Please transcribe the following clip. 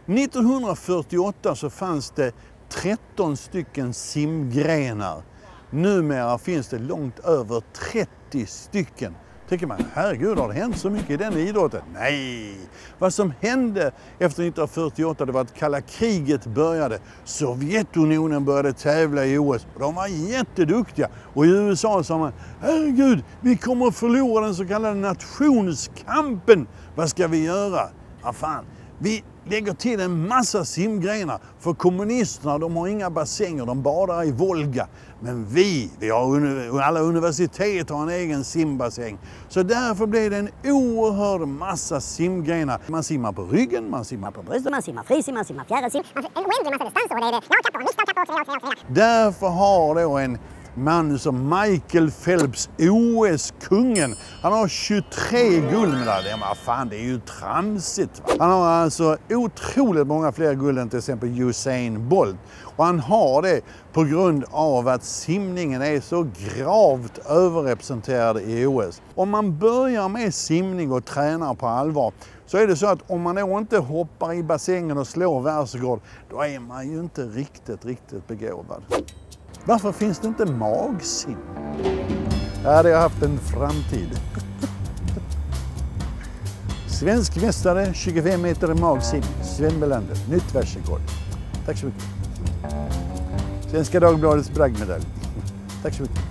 1948 så fanns det 13 stycken simgrenar. Numera finns det långt över 30 stycken. Tycker man, herregud, har det hänt så mycket i den idrotten? Nej! Vad som hände efter 1948 det var att kalla kriget började. Sovjetunionen började tävla i OS. De var jätteduktiga. Och i USA sa man, herregud, vi kommer att förlora den så kallade nationskampen. Vad ska vi göra? Ja, fan. Vi lägger till en massa simgrenar, för kommunisterna de har inga bassänger, de badar i Volga. Men vi har alla universitet har en egen simbassäng. Så därför blev det en oerhörd massa simgrenar. Man simmar på ryggen, man simmar på bröstet, man simmar frisim, man simmar fjärilsim. En oändlig massa distanser och det är det. Därför har då en man som Michael Phelps, OS-kungen. Han har 23 guldmedaljer. Men fan, det är ju tramsigt. Han har alltså otroligt många fler guld än till exempel Usain Bolt. Och han har det på grund av att simningen är så gravt överrepresenterad i OS. Om man börjar med simning och tränar på allvar så är det så att om man då inte hoppar i bassängen och slår världsrekord, då är man ju inte riktigt begåvad. Varför finns det inte magsim? Ja, det har haft en framtid. Svensk mästare, 25 meter i magsim, Sven Melander, nytt världsrekord. Tack så mycket. Svenska Dagbladets bragdmedalj. Tack så mycket.